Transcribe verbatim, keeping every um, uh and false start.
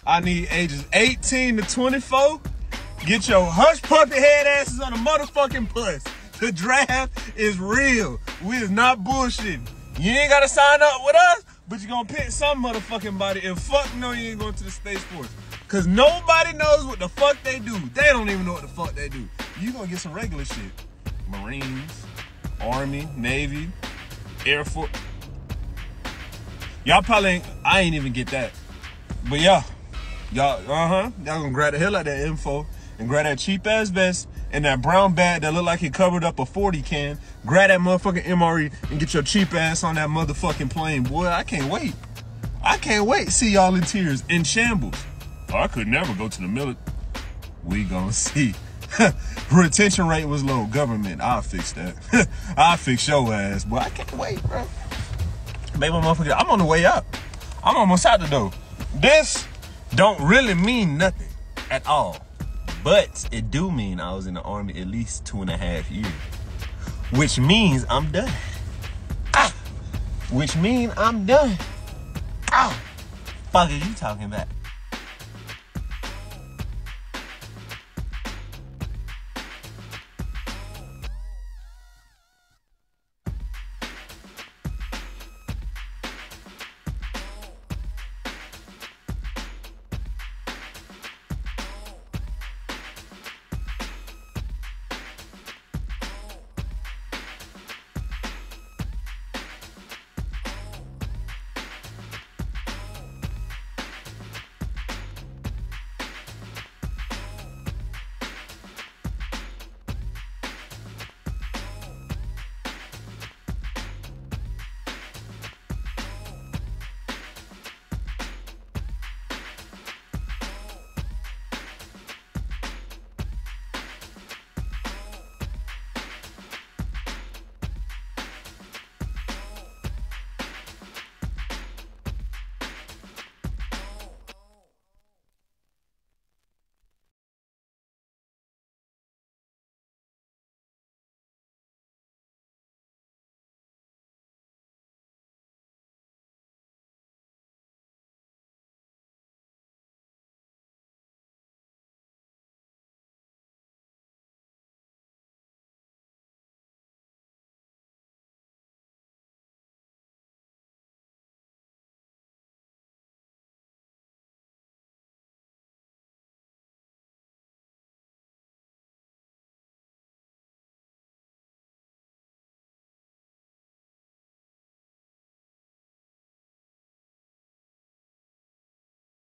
I need ages eighteen to twenty-four. Get your hush puppy head asses on the motherfucking bus. The draft is real. We is not bullshitting. You ain't gotta sign up with us, but you gonna pick some motherfucking body. And fuck no, you ain't going to the state sports. Cause nobody knows what the fuck they do. They don't even know what the fuck they do. You gonna get some regular shit. Marines, Army, Navy, Air Force. Y'all probably ain't, I ain't even get that. But yeah, y'all, uh-huh. Y'all gonna grab the hell out of that info and grab that cheap ass vest and that brown bag that look like it covered up a forty can. Grab that motherfucking M R E and get your cheap ass on that motherfucking plane. Boy, I can't wait. I can't wait to see y'all in tears, in shambles. Oh, I could never go to the military. We gonna see. Retention rate was low. Government, I'll fix that. I'll fix your ass. Boy, I can't wait, bro. Baby, motherfucker, I'm on the way up. I'm almost out the door. This don't really mean nothing at all. But it do mean I was in the Army at least two and a half years. Which means I'm done. Ah! Which means I'm done. Ah! Fuck are you talking about?